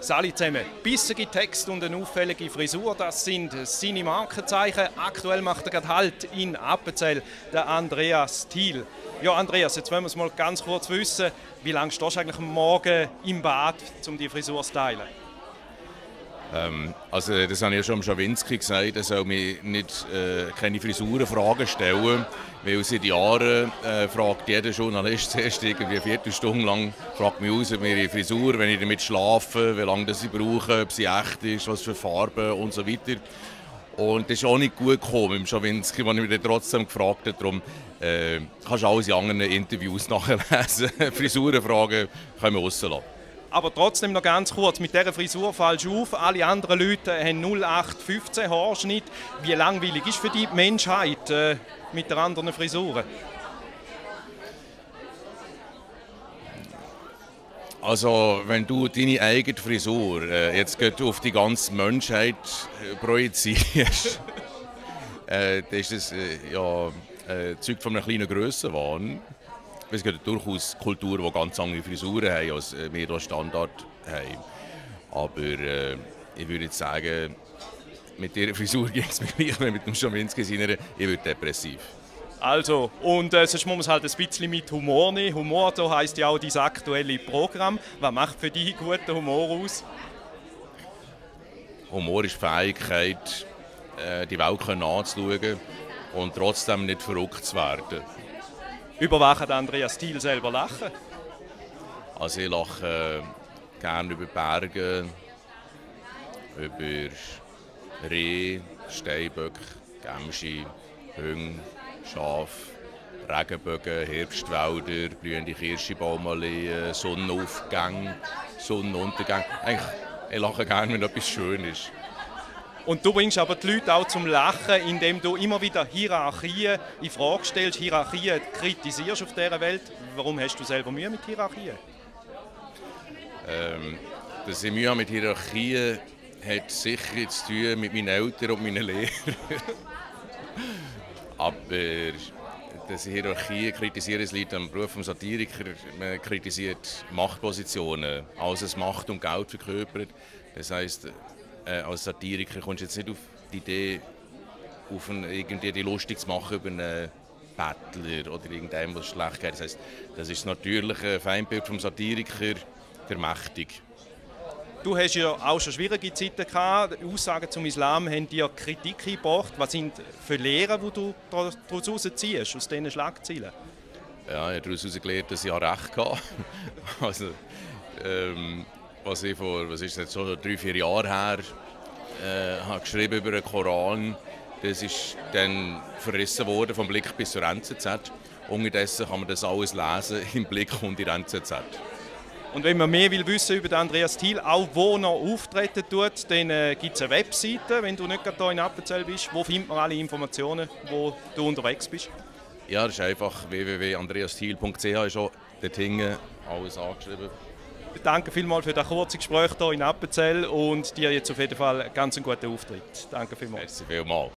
Sali zusammen, bissige Text und eine auffällige Frisur, das sind seine Markenzeichen. Aktuell macht er gerade Halt in Appenzell, der Andreas Thiel. Ja, Andreas, jetzt wollen wir es mal ganz kurz wissen, wie lange stehst du eigentlich am Morgen im Bad, um die Frisur zu stylen? Also das habe ich ja schon am Schawinski gesagt, er soll mir nicht keine Frisurenfragen stellen, weil seit Jahren fragt jeder Journalist zuerst irgendwie eine Viertelstunde lang, fragt mich aus, ob meine Frisur, wenn ich damit schlafe, wie lange das ich brauche, ob sie echt ist, was für Farben und so weiter. Und das ist auch nicht gut gekommen im Schawinski, als ich mich dann trotzdem gefragt habe. Darum kannst du alles in anderen Interviews nachlesen. Frisurenfragen können wir rauslassen. Aber trotzdem noch ganz kurz, mit dieser Frisur fallst du auf. Alle anderen Leute haben 0815 Haarschnitt. Wie langweilig ist für die Menschheit mit der anderen Frisuren? Also, wenn du deine eigene Frisur jetzt auf die ganze Menschheit projizierst, dann ist das Zeug von einem kleinen Grössenwahn. Es gibt durchaus Kulturen, die ganz andere Frisuren haben, als wir hier Standard haben. Aber ich würde jetzt sagen, mit dieser Frisur geht es mir gleich mit dem Schawinski seiner, ich werde depressiv. Also, und sonst muss man es halt ein bisschen mit Humor nehmen. Humor, so heisst ja auch dein aktuelle Programm. Was macht für dich guten Humor aus? Humor ist die Fähigkeit, die Welt anzuschauen und trotzdem nicht verrückt zu werden. Über was kann Andreas Thiel selber lachen? Also ich lache gerne über Berge, über Rehe, Steinböcke, Gämsche, Hunde, Schafe, Regenbögen, Herbstwälder, blühende Kirschbaumalleen, Sonnenaufgänge, Sonnenuntergänge. Eigentlich, ich lache gerne, wenn etwas schön ist. Und du bringst aber die Leute auch zum Lachen, indem du immer wieder Hierarchien in Frage stellst, Hierarchien kritisierst auf dieser Welt. Warum hast du selber Mühe mit Hierarchien? Dass ich Mühe habe mit Hierarchien hat sicher zu tun mit meinen Eltern und meinen Lehrern. Aber dass ich Hierarchien kritisiere, es liegt am Beruf des Satirikers. Man kritisiert Machtpositionen, alles was Macht und Geld verkörpert. Das heisst, als Satiriker kommst du jetzt nicht auf die Idee, irgendwie die lustig zu machen über einen Bettler oder irgendjemand, was schlecht geht. Das heisst, das ist das natürliche Feindbild des Satirikers, der Mächtig. Du hast ja auch schon schwierige Zeiten gehabt. Aussagen zum Islam haben dir Kritik eingebracht. Was sind für Lehren, die du daraus herausziehst, aus diesen Schlagzeilen? Ja, ich habe daraus herausgelernt, dass ich recht hatte. Also, was ich vor, was ist jetzt so 3-4 Jahren her, habe geschrieben über den Koran, das ist dann verrissen worden vom Blick bis zur NZZ. Unterdessen kann man das alles lesen im Blick und in der NZZ. Und wenn man mehr will wissen über Andreas Thiel, auch wo er auftreten tut, dann gibt es eine Webseite, wenn du nicht gerade hier in Appenzell bist. Wo findet man alle Informationen, wo du unterwegs bist? Ja, das ist einfach www.andreasthiel.ch, ist auch dort hinten alles angeschrieben. Danke vielmals für das kurze Gespräch hier in Appenzell und dir jetzt auf jeden Fall ganz einen guten Auftritt. Danke vielmals. Merci vielmals.